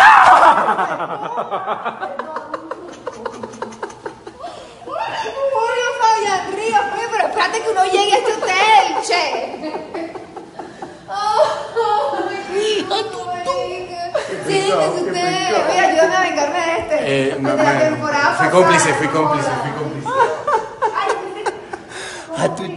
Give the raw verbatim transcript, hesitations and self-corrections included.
Julio Fabián Ríos, oye, pero espérate que uno llegue a este hotel, che. Siéntese usted. Oye, ayúdame a vengarme de este. Eh, no, de la me- temporada fui pasada. cómplice, fui cómplice, fui cómplice. Ay, A tu